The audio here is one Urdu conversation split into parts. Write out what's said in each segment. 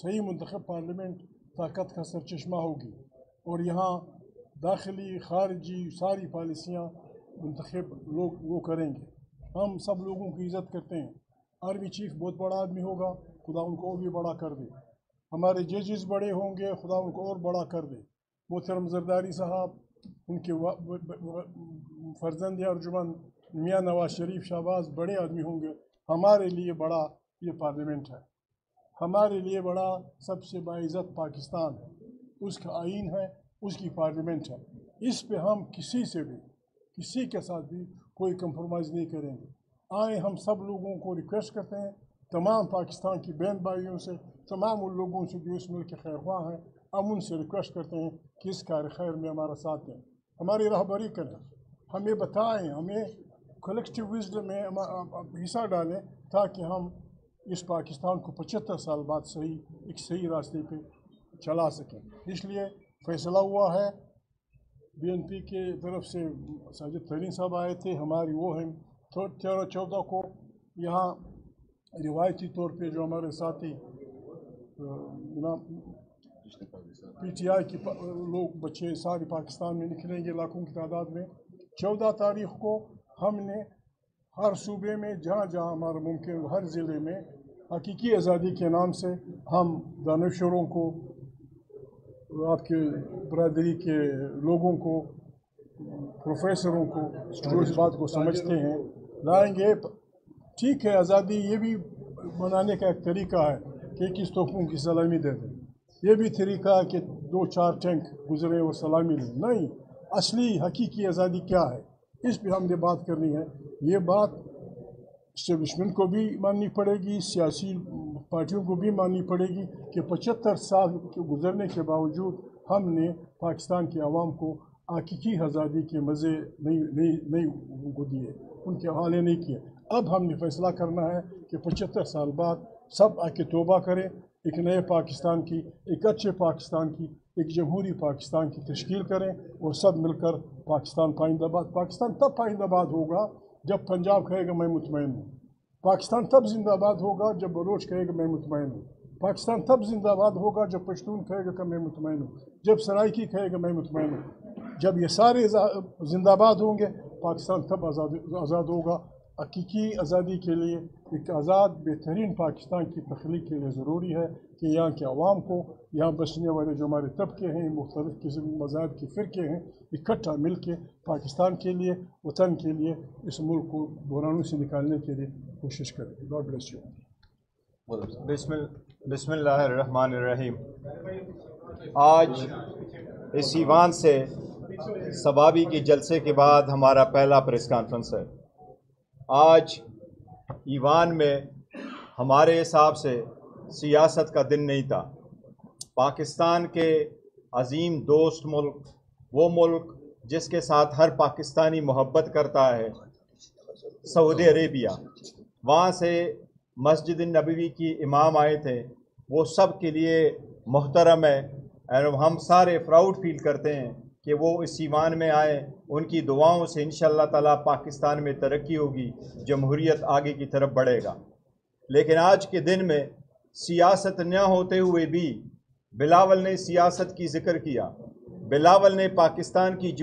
صحیح منتخب پارلیمنٹ طاقت کا سرچشمہ ہوگی، اور یہاں داخلی خارجی ساری پالیسیاں منتخب لوگ وہ کریں گے۔ ہم سب لوگوں کی عزت کرتے ہیں۔ آرمی چیف بہت بڑا آدمی ہوگا، خدا ان کو اور بھی بڑا کر دے۔ ہمارے ججز بڑے ہوں گے، خدا ان کو اور بڑا کر دے۔ محترم زرداری صاحب، ان کے فرزند ارجمند میاں نواز شریف شہباز بڑے آدمی ہوں گے۔ ہمارے لیے بڑا یہ پارلیمنٹ ہے، ہمارے لیے بڑا سب سے باعزت پاکستان ہے، اس کا آئین ہے، اس کی پارلیمنٹ ہے۔ اس پہ ہم کسی کے ساتھ بھی کوئی کمپرومائز نہیں کریں گے۔ آئیں، ہم سب لوگوں کو ریکویسٹ کرتے ہیں، تمام پاکستان کی بہن بھائیوں سے، تمام ان لوگوں سے جو اس ملک کے خیر خواہ ہیں، ہم ان سے ریکویسٹ کرتے ہیں کہ اس کار خیر میں ہمارا ساتھ دیں، ہماری رہبری کریں، ہمیں بتائیں، ہمیں کلیکٹیو وزڈم میں حصہ ڈالیں، تاکہ ہم اس پاکستان کو 75 سال بعد ایک صحیح راستے پہ چلا سکیں۔ اس لیے فیصلہ ہوا ہے، بی این پی کے طرف سے ساجد ترین صاحب آئے تھے، ہماری وہ ہیں 13-14 کو یہاں روایتی طور پہ جو ہمارے ساتھی پی ٹی آئی کے لوگ بچے سارے پاکستان میں نکلیں گے لاکھوں کی تعداد میں۔ 14 تاریخ کو ہم نے ہر صوبے میں جہاں جہاں ہمارا ممکن ہر ضلع میں حقیقی آزادی کے نام سے ہم دانشوروں کو، آپ کے برادری کے لوگوں کو، پروفیسروں کو جو اس بات کو سمجھتے ہیں لائیں گے۔ ٹھیک ہے، آزادی یہ بھی منانے کا ایک طریقہ ہے کہ کس توپوں کی سلامی دے دیں، یہ بھی طریقہ ہے کہ 2-4 ٹینک گزرے اور سلامی دیں۔ نہیں، اصلی حقیقی آزادی کیا ہے، اس پہ ہم نے بات کرنی ہے۔ یہ بات اسٹیبلشمنٹ کو بھی ماننی پڑے گی، سیاسی پارٹیوں کو بھی ماننی پڑے گی کہ 75 سال کے گزرنے کے باوجود ہم نے پاکستان کے عوام کو حقیقی آزادی کے مزے نہیں ان کو دیے، ان کے حوالے نہیں کیے۔ اب ہم نے فیصلہ کرنا ہے کہ 75 سال بعد سب آ کے توبہ کریں، ایک نئے پاکستان کی، ایک اچھے پاکستان کی، ایک جمہوری پاکستان کی تشکیل کریں، اور سب مل کر پاکستان پائندہ باد۔ پاکستان تب پائندہ باد ہوگا جب پنجاب کہے گا میں مطمئن ہوں، پاکستان تب زندہ باد ہوگا جب بلوچ کہے گا میں مطمئن ہوں، پاکستان تب زندہ باد ہوگا جب پشتون کہے گا کہ میں مطمئن ہوں، جب سرائکی کہے گا میں مطمئن ہوں۔ جب یہ سارے زندہ باد ہوں گے، پاکستان تب آزاد ہوگا۔ حقیقی آزادی کے لیے ایک آزاد بہترین پاکستان کی تخلیق کے لیے ضروری ہے کہ یہاں کے عوام کو، یہاں بسنے والے جو ہمارے طبقے ہیں، مختلف قسم مذاہب کے فرقے ہیں، اکٹھا مل کے پاکستان کے لیے، وطن کے لیے، اس ملک کو بحرانوں سے نکالنے کے لیے کوشش کریں۔ God bless you. بسم اللہ الرحمن الرحیم۔ آج اس ایوان سے سبابی کے جلسے کے بعد ہمارا پہلا پریس کانفرنس ہے۔ آج ایوان میں ہمارے حساب سے سیاست کا دن نہیں تھا۔ پاکستان کے عظیم دوست ملک، وہ ملک جس کے ساتھ ہر پاکستانی محبت کرتا ہے، سعودی عربیہ، وہاں سے مسجد نبوی کی امام آئے تھے، وہ سب کے لیے محترم ہے، اور ہم سارے پراؤڈ فیل کرتے ہیں کہ وہ اس ایوان میں آئے۔ ان کی دعاؤں سے انشاءاللہ تعالیٰ پاکستان میں ترقی ہوگی، جمہوریت آگے کی طرف بڑھے گا۔ لیکن آج کے دن میں سیاست نہ ہوتے ہوئے بھی بلاول نے سیاست کی ذکر کیا۔ بلاول نے پاکستان کی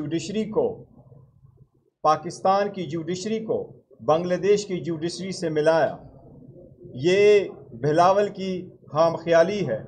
جوڈیشری کو بنگلہ دیش کی جوڈیشری سے ملایا۔ یہ بلاول کی خام خیالی ہے۔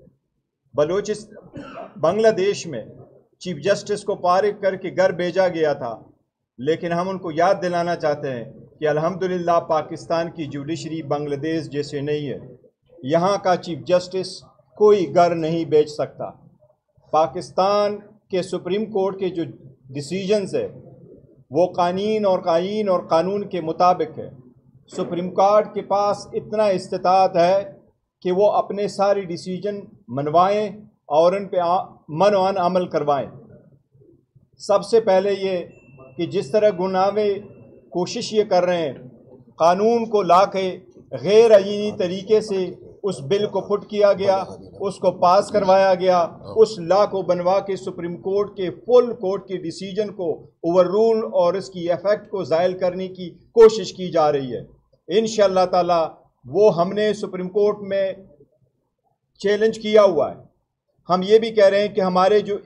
بنگلہ دیش میں چیف جسٹس کو فارغ کر کے گھر بھیجا گیا تھا، لیکن ہم ان کو یاد دلانا چاہتے ہیں کہ الحمدللہ پاکستان کی جوڈیشری بنگلہ دیش جیسے نہیں ہے۔ یہاں کا چیف جسٹس کوئی گھر نہیں بھیج سکتا۔ پاکستان کے سپریم کورٹ کے جو ڈیسیجنز ہے وہ قانون اور قانون کے مطابق ہے۔ سپریم کورٹ کے پاس اتنا استطاعت ہے کہ وہ اپنے ساری ڈیسیجن منوائیں اور ان پہ منوان عمل کروائیں۔ سب سے پہلے یہ کہ جس طرح گناہے کوشش یہ کر رہے ہیں قانون کو لا کے غیر آئینی طریقے سے اس بل کو پٹ کیا گیا، اس کو پاس کروایا گیا، اس لا کو بنوا کے سپریم کورٹ کے فل کورٹ کے ڈیسیجن کو اوور رول اور اس کی ایفیکٹ کو زائل کرنے کی کوشش کی جا رہی ہے۔ انشاءاللہ تعالی وہ ہم نے سپریم کورٹ میں چیلنج کیا ہوا ہے. ہم یہ بھی کہہ رہے ہیں کہ ہمارے جو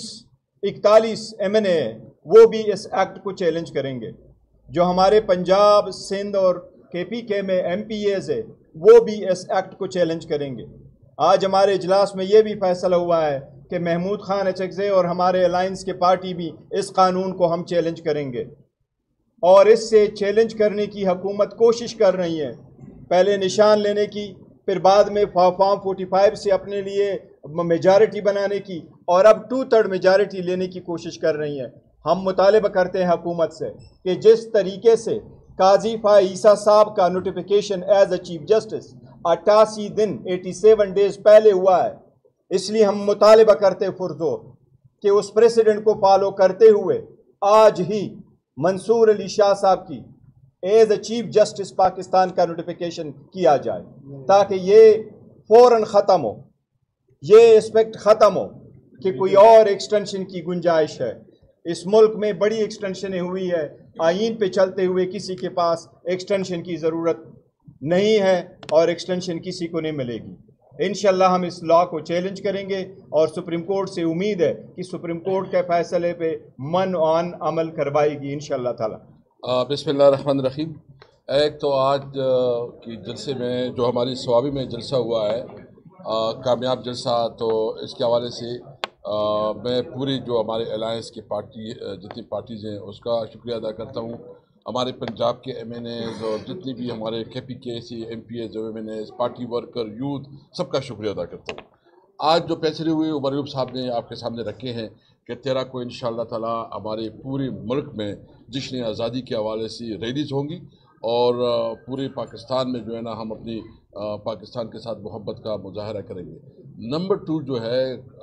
41 MNA ہیں وہ بھی اس ایکٹ کو چیلنج کریں گے. جو ہمارے پنجاب، سندھ اور KPK میں MPAs ہے وہ بھی اس ایکٹ کو چیلنج کریں گے. آج ہمارے اجلاس میں یہ بھی فیصلہ ہوا ہے کہ محمود خان اچکزے اور ہمارے الائنس کے پارٹی بھی اس قانون کو ہم چیلنج کریں گے. اور اس سے چیلنج کرنے کی حکومت کوشش کر رہی ہے، پہلے نشان لینے کی، پھر بعد میں فارم 45 سے اپنے لیے میجارٹی بنانے کی، اور اب 2/3 میجارٹی لینے کی کوشش کر رہی ہیں. ہم مطالبہ کرتے ہیں حکومت سے کہ جس طریقے سے قاضی عیسیٰ صاحب کا notification as a chief justice 88 دن 87 ڈیز پہلے ہوا ہے، اس لیے ہم مطالبہ کرتے پرزور کہ اس پریسیڈنٹ کو فالو کرتے ہوئے آج ہی منصور علی شاہ صاحب کی as a chief justice Pakistan کا نوٹیفیکیشن کیا جائے، تاکہ یہ فوراً ختم ہو، یہ اسپیکٹ ختم ہو کہ کوئی اور ایکسٹینشن کی گنجائش ہے. اس ملک میں بڑی ایکسٹینشنیں ہوئی ہے، آئین پہ چلتے ہوئے کسی کے پاس ایکسٹینشن کی ضرورت نہیں ہے اور ایکسٹینشن کسی کو نہیں ملے گی. انشاءاللہ ہم اس لا کو چیلنج کریں گے اور سپریم کورٹ سے امید ہے کہ سپریم کورٹ کے فیصلے پہ من عمل کروائے گی انشاءاللہ تعالی. بسم اللہ الرحمن الرحیم. ایک تو آج کی جلسے میں جو ہماری سوابی میں جلسہ ہوا ہے، کامیاب جلسہ، تو اس کے حوالے سے میں پوری جو ہمارے الائنس کی پارٹی جتنی پارٹیز ہیں اس کا شکریہ ادا کرتا ہوں. ہمارے پنجاب کے MNAs اور جتنی بھی ہمارے KPK سے MPAs MNAs party worker youth سب کا شکریہ ادا کرتا ہوں. آج جو فیصلے ہوئے عمر ایوب صاحب نے آپ کے سامنے رکھے ہیں کہ 13 کو انشاءاللہ تعالی ہمارے پورے ملک میں جشن آزادی کے حوالے سے ریلیز ہوں گی، اور پورے پاکستان میں جو ہے نا ہم اپنی پاکستان کے ساتھ محبت کا مظاہرہ کریں گے. نمبر 2 جو ہے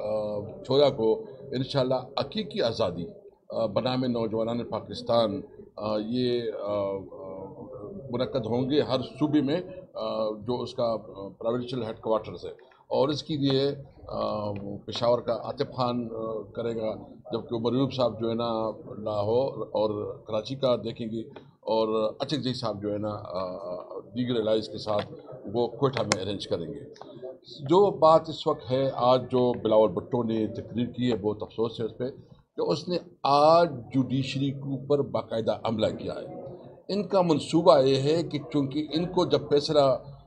14 کو انشاءاللہ حقیقی آزادی بنام نوجوانان پاکستان یہ منعقد ہوں گے ہر صوبے میں جو اس کا پروونشل ہیڈ کوارٹرز ہے، اور اس کے لیے پشاور کا عاطف خان کرے گا، جبکہ عمر ایوب صاحب جو ہے نا لاہور اور کراچی کا دیکھیں گے، اور اچکزئی صاحب جو ہے نا دیگر الائنس کے ساتھ وہ کوئٹہ میں ارینج کریں گے. جو بات اس وقت ہے، آج جو بلاول بھٹو نے تقریر کی ہے بہت افسوس ہے اس پہ کہ اس نے آج جوڈیشری کے اوپر باقاعدہ عملہ کیا ہے. ان کا منصوبہ یہ ہے کہ چونکہ ان کو جب فیصلہ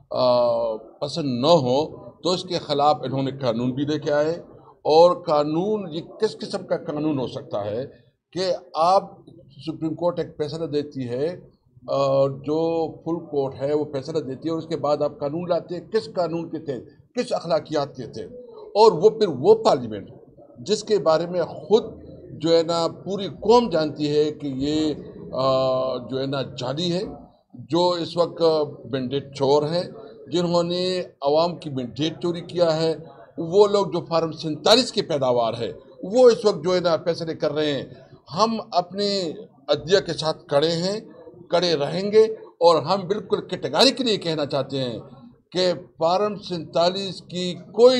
پسند نہ ہو تو اس کے خلاف انہوں نے قانون بھی لے کے آئے. اور قانون یہ کس قسم کا قانون ہو سکتا ہے کہ آپ سپریم کورٹ ایک فیصلہ دیتی ہے، جو فل کورٹ ہے وہ فیصلہ دیتی ہے، اور اس کے بعد آپ قانون لاتے ہیں کس قانون کے تھے، کس اخلاقیات کے تھے، اور وہ پھر وہ پارلیمنٹ جس کے بارے میں خود جو ہے نا پوری قوم جانتی ہے کہ یہ جو ہے نا جعلی ہے، جو اس وقت مینڈیٹ چور ہیں، جنہوں نے عوام کی مینڈیٹ چوری کیا ہے، وہ لوگ جو فارم 47 کی پیداوار ہے وہ اس وقت جو ہے نا فیصلے کر رہے ہیں. ہم اپنی عدلیہ کے ساتھ کڑے ہیں، کڑے رہیں گے، اور ہم بالکل کیٹیگریکلی کہنا چاہتے ہیں کہ فارم 47 کی کوئی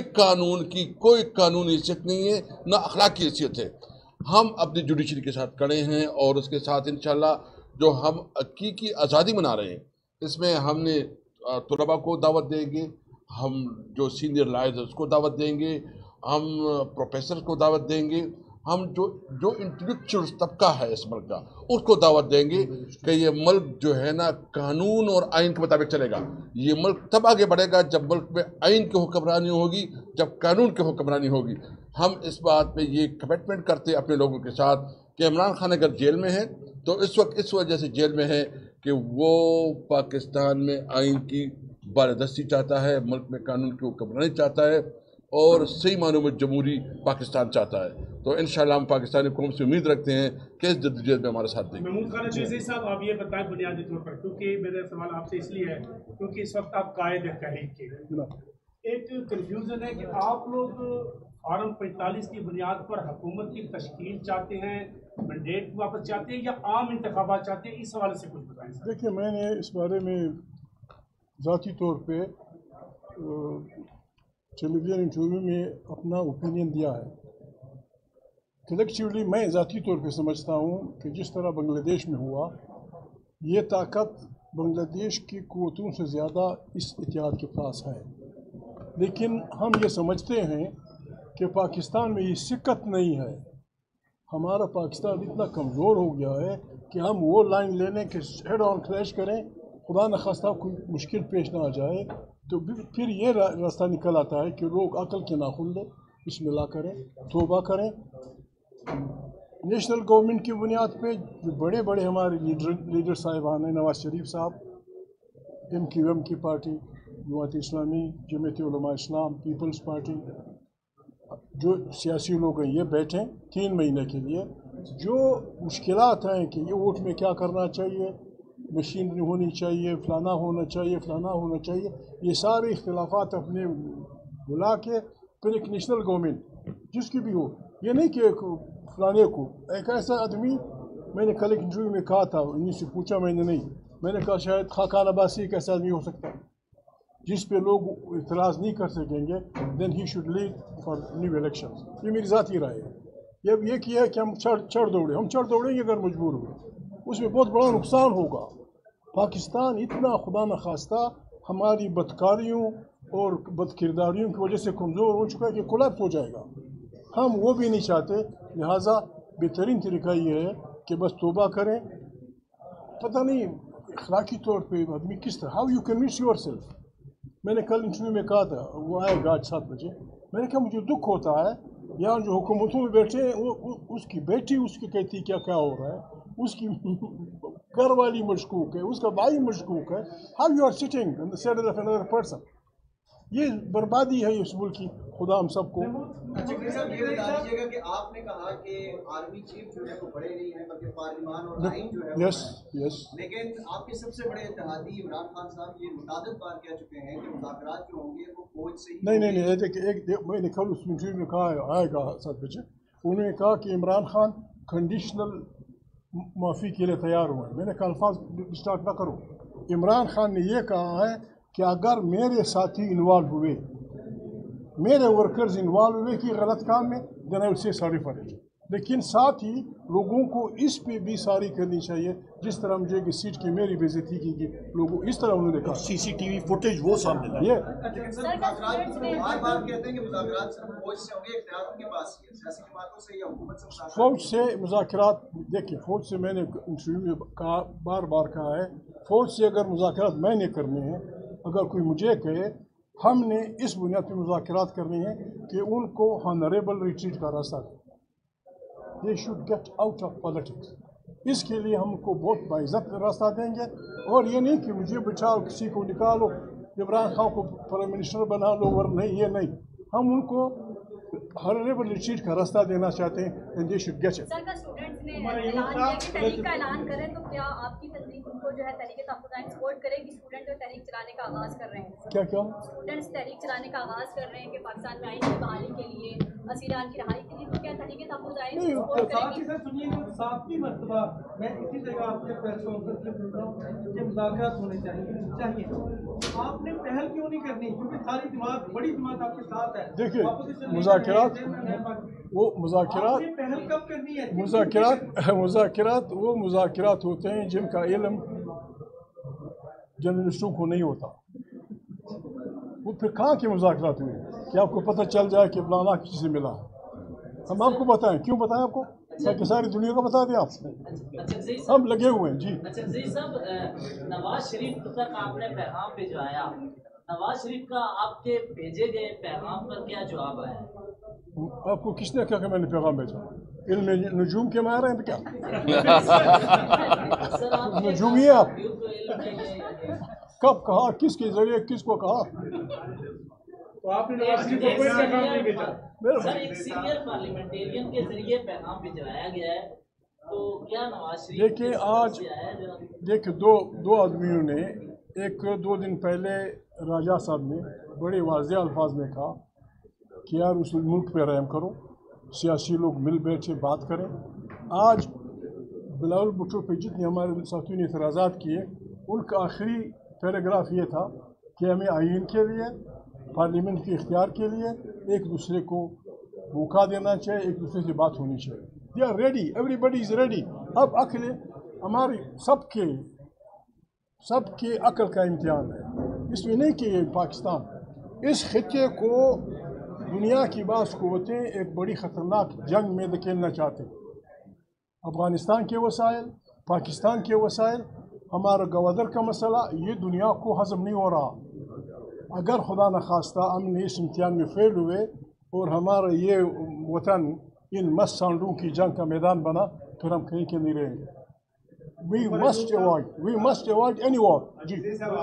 قانونی حیثیت نہیں ہے، نہ اخلاقی حیثیت ہے. ہم اپنی جوڈیشری کے ساتھ کڑے ہیں، اور اس کے ساتھ انشاءاللہ جو ہم حقیقی آزادی منا رہے ہیں اس میں ہم نے طلباء کو دعوت دیں گے، ہم جو سینئر لائرز اس کو دعوت دیں گے، ہم پروفیسر کو دعوت دیں گے، ہم جو انٹلیکچوئل طبقہ ہے اس ملک کا اس کو دعوت دیں گے کہ یہ ملک جو ہے نا قانون اور آئین کے مطابق چلے گا. یہ ملک تب آگے بڑھے گا جب ملک میں آئین کی حکمرانی ہوگی، جب قانون کی حکمرانی ہوگی. ہم اس بات میں یہ کمٹمنٹ کرتے ہیں اپنے لوگوں کے ساتھ کہ عمران خان اگر جیل میں ہے تو اس وقت اس وجہ سے جیل میں ہے کہ وہ پاکستان میں آئین کی بالادستی چاہتا ہے، ملک میں قانون کی حکمرانی چاہتا ہے، اور صحیح معنوں میں جمہوری پاکستان چاہتا ہے. تو انشاءاللہ ہم پاکستانی قوم سے امید رکھتے ہیں کہ اس جدوجہد میں ہمارے ساتھ دیں گے. محمود خان اچکزئی صاحب، آپ یہ بتائیں بنیادی طور پر، کیونکہ میرا سوال آپ سے اس لیے ہے کیونکہ اس وقت آپ قائد ہیں تحریک کے، ایک کنفیوژن ہے کہ آپ لوگ فارم 45 کی بنیاد پر حکومت کی تشکیل چاہتے ہیں، مینڈیٹ واپس چاہتے ہیں، یا عام انتخابات چاہتے ہیں؟ اس حوالے سے کچھ بتائیں. دیکھیے، میں نے اس بارے میں ذاتی طور پہ ٹیلی ویژن انٹرویو میں اپنا اوپینین دیا ہے. کلیکٹیولی میں ذاتی طور پہ سمجھتا ہوں کہ جس طرح بنگلہ دیش میں ہوا، یہ طاقت بنگلہ دیش کی قوتوں سے زیادہ اس اتحاد کے پاس ہے. لیکن ہم یہ سمجھتے ہیں کہ پاکستان میں یہ سکت نہیں ہے. ہمارا پاکستان اتنا کمزور ہو گیا ہے کہ ہم وہ لائن لینے کے ہیڈ آن کلیش کریں, خدا نخواستہ کوئی مشکل پیش نہ آ جائے تو پھر یہ راستہ نکل آتا ہے کہ لوگ عقل کے ناخن لیں, بسم اللہ کریں, توبہ کریں. نیشنل گورنمنٹ کی بنیاد پہ جو بڑے بڑے ہمارے لیڈر صاحبان ہیں, نواز شریف صاحب, MQM کی پارٹی, جماعت اسلامی, جمعیت علماء اسلام, پیپلز پارٹی, جو سیاسی لوگ ہیں یہ بیٹھیں 3 مہینے کے لیے. جو مشکلات ہیں کہ یہ ووٹ میں کیا کرنا چاہیے, مشین ہونی چاہیے, فلانا ہونا چاہیے, فلانا ہونا چاہیے, یہ سارے اختلافات اپنے بلا کے پھر ایک نیشنل گورنمنٹ جس کی بھی ہو, یہ نہیں کہ فلانے کو. ایک ایسا آدمی, میں نے کل ایک انٹرویو میں کہا تھا, انہیں سے پوچھا میں نے نہیں, میں نے کہا شاید خاقان عباسی ایک ایسا آدمی ہو سکتا ہے جس پہ لوگ اعتراض نہیں کر سکیں گے, then he should lead for new elections. یہ میری ذاتی رائے ہے. یہ کیا ہے کہ ہم چڑھ دوڑیں, ہم چڑھ دوڑیں گے اگر مجبور ہوئے, اس میں بہت بڑا نقصان ہوگا. پاکستان اتنا خدا نخواستہ ہماری بدکاریوں اور بد کرداریوں کی وجہ سے کمزور ہو چکا ہے کہ کولیپس ہو جائے گا. ہم وہ بھی نہیں چاہتے, لہٰذا بہترین طریقہ یہ ہے کہ بس توبہ کریں. پتہ نہیں اخلاقی طور پہ آدمی کس طرح, how you convince yourself. میں نے کل انٹرویو میں کہا تھا, وہ آئے گا آج 7 بجے, میں نے کہا مجھے دکھ ہوتا ہے یہاں جو حکومتوں میں بیٹھے ہیں, اس کی بیٹی اس کی کہتی کیا ہو رہا ہے, اس کی گھر والی مشکوک ہے, اس کا بھائی مشکوک ہے. How you are sitting on the side of another person. یہ بربادی ہے اس ملک کی, خدا ہم سب کو. اچھا صاحب یہ بتا دیجیے گا کہ آپ نے کہا کہ آرمی چیف جو ہے وہ بڑے نہیں ہیں بلکہ پارلیمان اور آئین جو ہے, یس, لیکن آپ کے سب سے بڑے اتحادی عمران خان صاحب یہ متعدد بار کہہ چکے ہیں کہ مذاکرات جو ہوں گے وہ فوج سے ہی. نہیں, میں نے کل اس انٹرویو میں کہا آئے گا 7 بجے, انہوں نے کہا کہ عمران خان کنڈیشنل معافی کے لیے تیار ہوئے ہیں. میں نے کہا الفاظ اسٹارٹ نہ کرو. عمران خان نے یہ کہا ہے کہ اگر میرے ساتھی انوالو ہوئے, میرے ورکرز انوالو ہوئے کہ غلط کام میں, دین آئی ول سے سوری فار اٹ. لیکن ساتھ ہی لوگوں کو اس پہ بھی ساری کرنی چاہیے جس طرح مجھے کہ سیٹ کی میری بے عزتی کی گئی, لوگوں اس طرح انہوں نے کہا. CCTV فوٹیج وہ سامنے لایا. یہ بار بار کہتے ہیں کہ مذاکرات صرف فوج سے ہوں گے, اختیار ان کے پاس ہی ہے, سیاسی جماعتوں سے یا حکومت سے. فوج سے مذاکرات, دیکھیں فوج سے میں نے انٹرویو میں کہا, بار بار کہا ہے, فوج سے اگر مذاکرات میں نے کرنے ہیں, اگر کوئی مجھے کہے ہم نے اس بنیاد پہ مذاکرات کرنے ہیں کہ ان کو ہانریبل ریٹریٹ کا راستہ دیں. They should get out of politics. اس کے لیے ہم کو بہت باعزت راستہ دیں گے, اور یہ نہیں کہ مجھے بچاؤ, کسی کو نکالو, عمران خان کو پرائم منسٹر بنا لو, ور نہیں, یہ نہیں. ہم ان کو ہانریبل ریٹریٹ کا راستہ دینا چاہتے ہیں, and they should get it. Sir کا اسٹوڈنٹس نے تحریک کا اعلان کریں تو کیا آپ کی تنظیم ان کو جو ہے تحریک تحفظ سپورٹ کرے گی؟ اسٹوڈنٹ جو تحریک چلانے کا آغاز کر رہے ہیں, کیا اسٹوڈنٹس تحریک چلانے کا آغاز کر رہے ہیں کہ پاکستان میں آئین کی بحالی کے لیے, اسیران کی رہائی کے لیے, تو کیا تحریک تحفظ آئے گی سپورٹ کرے گی؟ سر سنیے, 7ویں مرتبہ میں اسی جگہ آپ سے پریس کانفرنس میں پوچھ رہا ہوں کہ مذاکرات ہونے چاہیے, آپ نے پہل کیوں نہیں کرنی؟ کیونکہ ساری جماعت, بڑی جماعت آپ کے ساتھ ہے. دیکھیے مذاکرات, وہ مذاکرات, پہل کب کرنی ہے؟ مذاکرات وہ مذاکرات ہوتے ہیں جن کا علم جرنلسٹوں کو نہیں ہوتا. وہ پھر کہاں کے مذاکرات ہوئے کہ آپ کو پتہ چل جائے کہ فلانا کسی سے ملا. ہم آپ کو بتائیں, کیوں بتائیں آپ کو, تاکہ ساری دنیا کو بتا دیں آپ. ہم لگے ہوئے ہیں. جی اچھا زئی صاحب, نواز شریف تک آپ نے پیغام بھجوایا, نواز شریف کا آپ کے بھیجے گئے پیغام پر کیا جواب آیا؟ آپ کو کس نے کہا کہ میں نے پیغام بھیجا؟ علم نجوم کے ماہر ہیں کیا؟ نجوم ہی آپ کب کہا, کس کے ذریعے, کس کو کہا؟ تو آپ نے نواز شریف کو کوئی پیغام نہیں بھیجا؟ سر ایک سینئر پارلیمنٹیرین کے ذریعے پیغام بھجوایا گیا ہے, تو کیا نواز شریف دیکھیں آج دیکھیں دو آدمیوں نے, ایک 2 دن پہلے راجہ صاحب نے بڑے واضح الفاظ میں کہا کہ یار اس ملک پہ رحم کرو, سیاسی لوگ مل بیٹھے بات کریں. آج بلاول بھٹو پہ جتنے ہمارے ساتھیوں نے اعتراضات کیے, ان کا آخری پیراگراف یہ تھا کہ ہمیں آئین کے لیے, پارلیمنٹ کے اختیار کے لیے ایک دوسرے کو موقع دینا چاہیے, ایک دوسرے سے بات ہونی چاہیے. They are ready, everybody is ready. اب عقل ہماری سب کے عقل کا امتحان ہے, اس میں نہیں کہ پاکستان, اس خطے کو دنیا کی بعض قوتیں ایک بڑی خطرناک جنگ میں دھکیلنا چاہتے ہیں. افغانستان کے وسائل، پاکستان کے وسائل، ہمارا گوادر کا مسئلہ، یہ دنیا کو ہضم نہیں ہو رہا. اگر خدا نخواستہ ہم اس امتحان میں فیل ہوئے اور ہمارا یہ وطن ان مست سانڈوں کی جنگ کا میدان بنا، پھر ہم کہیں کے نہیں رہیں گے. We must avoid any war. جی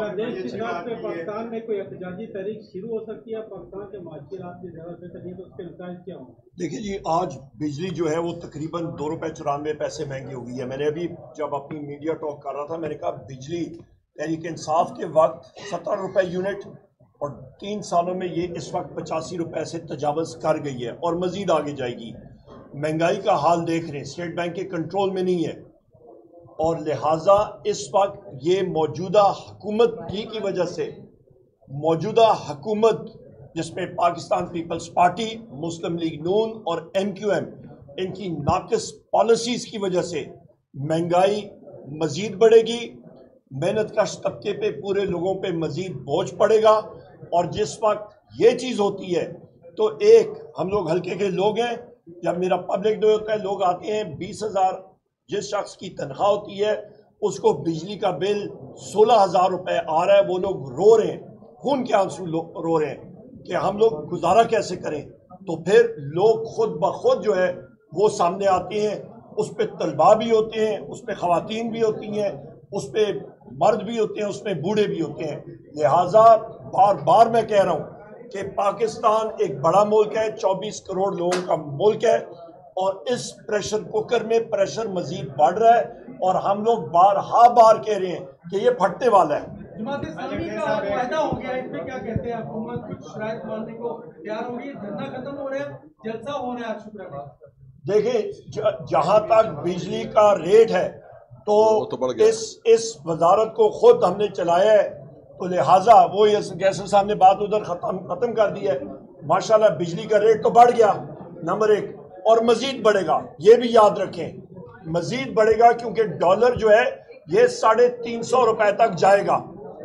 پاکستان میں کوئی احتجاجی تحریک شروع ہو سکتی ہے؟ پاکستان کے معاشی حالات میں زیادہ بہتر نہیں ہے تو اس کے نتائج کیا ہوں؟ دیکھیں جی، آج بجلی جو ہے وہ تقریباً 2 روپے 94 پیسے مہنگی ہو گئی ہے. میں نے ابھی جب اپنی میڈیا ٹاک کر رہا تھا، میں نے کہا بجلی تحریک انصاف کے وقت 17 روپے یونٹ اور 3 سالوں میں یہ اس وقت 85 روپے سے تجاوز کر گئی ہے اور مزید آگے جائے گی. مہنگائی کا حال دیکھ رہے ہیں، اسٹیٹ بینک کے کنٹرول میں نہیں ہے، اور لہٰذا اس وقت یہ موجودہ حکومت کی وجہ سے، موجودہ حکومت جس میں پاکستان پیپلز پارٹی، مسلم لیگ نون اور MQM، ان کی ناقص پالیسیز کی وجہ سے مہنگائی مزید بڑھے گی، محنت کش طبقے پہ، پورے لوگوں پہ مزید بوجھ پڑے گا. اور جس وقت یہ چیز ہوتی ہے تو ایک ہم لوگ ہلکے کے لوگ ہیں، جب میرا پبلک ڈے ہوتا ہے لوگ آتے ہیں، 20,000 جس شخص کی تنخواہ ہوتی ہے اس کو بجلی کا بل 16,000 روپے آ رہا ہے، وہ لوگ رو رہے ہیں، خون کے آنسو رو رہے ہیں کہ ہم لوگ گزارا کیسے کریں. تو پھر لوگ خود بخود جو ہے وہ سامنے آتے ہیں. اس پہ طلباء بھی ہوتے ہیں، اس پہ خواتین بھی ہوتی ہیں، اس پہ مرد بھی ہوتے ہیں، اس پہ بوڑھے بھی ہوتے ہیں. لہٰذا بار بار میں کہہ رہا ہوں کہ پاکستان ایک بڑا ملک ہے، 24 کروڑ لوگوں کا ملک ہے، اور اس پریشر کوکر میں پریشر مزید بڑھ رہا ہے، اور ہم لوگ بار کہہ رہے ہیں کہ یہ پھٹنے والا ہے. جماعت اسلامی کا فائدہ ہو گیا، اس پہ کیا کہتے ہیں؟ حکومت کچھ شرائط ماننے کو تیار ہو گئی، دھرنا ختم ہو رہا ہے، جلسہ ہو رہا ہے آج شکر ہے. دیکھیں، جہاں تک بجلی کا ریٹ ہے تو اس وزارت کو خود ہم نے چلایا ہے، تو لہٰذا وہ جیسے صاحب نے بات ادھر ختم کر دی ہے. ماشاءاللہ بجلی کا ریٹ تو بڑھ گیا، نمبر 1، اور مزید بڑھے گا. یہ بھی یاد رکھیں، مزید بڑھے گا کیونکہ ڈالر جو ہے یہ 350 روپے تک جائے گا.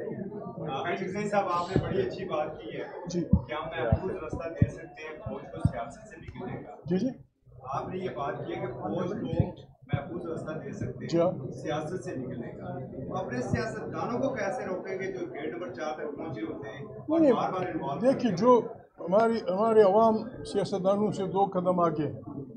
صاحب آپ نے بڑی اچھی بات کی ہے. کیا محفوظ راستہ دے سکتے ہیں فوج کو سیاست سے نکلنے کا؟ جی آپ نے یہ بات کی ہے کہ فوج کو محفوظ راستہ دے سکتے ہیں سیاست سے نکلنے کا. اپنے سیاستدانوں کو کیسے روکیں گے جو گیٹ نمبر 4 تک پہنچے ہوتے ہیں اور بار بار انوالو؟ دیکھیے، جو ہمارے عوام سیاستدانوں سے 2 قدم آگے،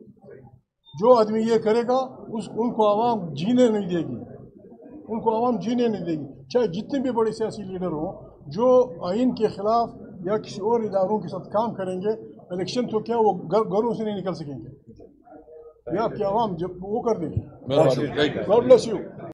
جو آدمی یہ کرے گا ان کو عوام جینے نہیں دے گی، ان کو عوام جینے نہیں دے گی، چاہے جتنے بھی بڑے سیاسی لیڈر ہوں. جو آئین کے خلاف یا کسی اور اداروں کے ساتھ کام کریں گے، الیکشن تو کیا وہ گھروں سے نہیں نکل سکیں گے، یا آپ کے عوام جب وہ کر دیں گے. God bless you.